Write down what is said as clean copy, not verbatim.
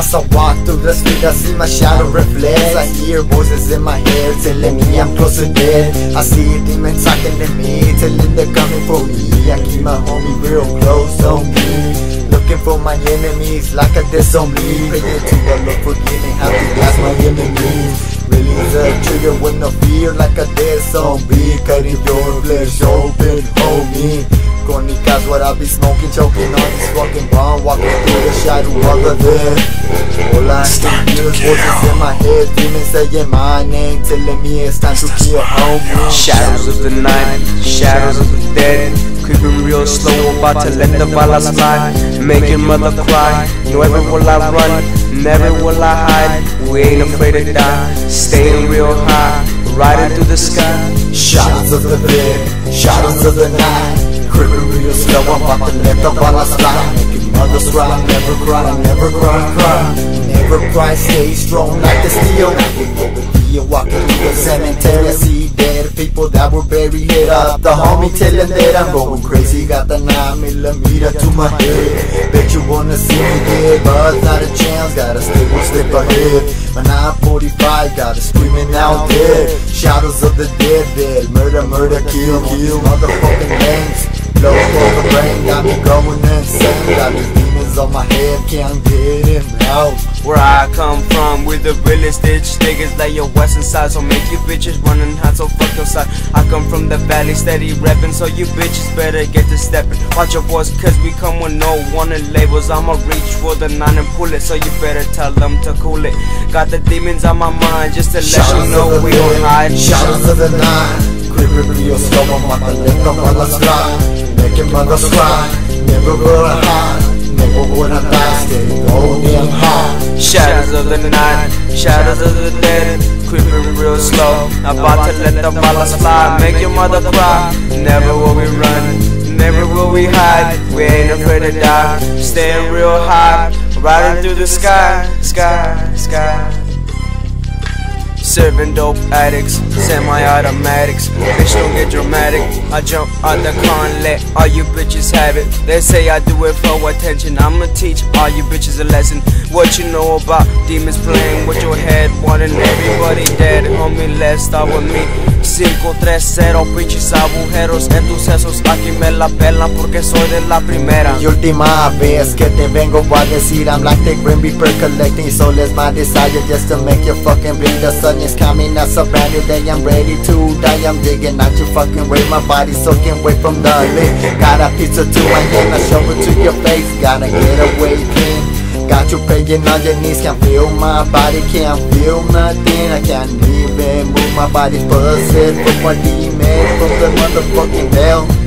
As I walk through the street, I see my shadow reflects. I hear voices in my head telling me I'm close to death. I see demons talking to me, telling they're coming for me. I keep my homie real close on me, looking for my enemies like a disowned. Praying to the Lord, forgive me, have to blast my enemies. Release a trigger with no fear like a dead zombie. Cutting your flesh open, homie. Chronica's what I be smoking, choking on this fucking bomb, walking through the shadow of the dead. All I hear is voices in my head, demons saying my name, telling me it's time to kill homie. Shadows of the night, shadows of the dead, creeping real slow, about to let the balas fly, making mother cry. Never will I run, never will I hide. We ain't afraid to die, staying real high, riding through the sky. Shadows of the dead, shadows of the night, creeping real slow, I'm about to let the balas fly, making mothers cry, never cry, never cry. Never cry, stay strong like the steel. Walking through the cemetery, I see dead people that were buried. Hit up the homie, telling that I'm going crazy. Got the 9mm to my head. Bet you wanna see me dead, but not a chance. Gotta stay one step ahead. My 945 got it screaming out dead. Shadows of the dead, murder, kill. Motherfucking names, blow for the brain, got me going insane. Got these demons on my head, can't get him out. Where I come from, we're the realest ditch niggas like your western side. So make you bitches running hot, so fuck your side. I come from the valley, steady reppin', so you bitches better get to steppin'. Watch your voice, cause we come with no wanted labels. I'ma reach for the 9 and pull it, so you better tell them to cool it. Got the demons on my mind, just to let you know we don't hide. Shadows of the night, creeping real slow, I'm about to let the balas fly, making mothers cry, never will I hide, never would I die, stay go damn high. Shadows of the night, shadows of the dead, creeping real slow, about to let the balas fly, make your mother cry. Never will we run, never will we hide. We ain't afraid to die, staying real high, riding through the sky. Serving dope addicts, semi-automatics. Bitch, don't get dramatic. I jump out the car and let all you bitches have it. They say I do it for attention, I'ma teach all you bitches a lesson. What you know about demons playing with your head, wanting everybody dead. Homie, let's start with me. 530, pinches agujeros en tus sesos. Aquí me la pelan porque soy de la primera. Y última vez que te vengo a decir, I'm like the Grim Reaper collecting soul is my desire, just to make you fucking bleed. The sun is coming, that's a brand new day, I'm ready to die. I'm digging out your fucking way, my body's soaking away from the lid. Got a pizza to my hand, I show it to your face, gotta get away clean. Got you praying on your knees, can't feel my body, can't feel nothing. I can't even move, my body's buzzing from what he made from the motherfucking hell.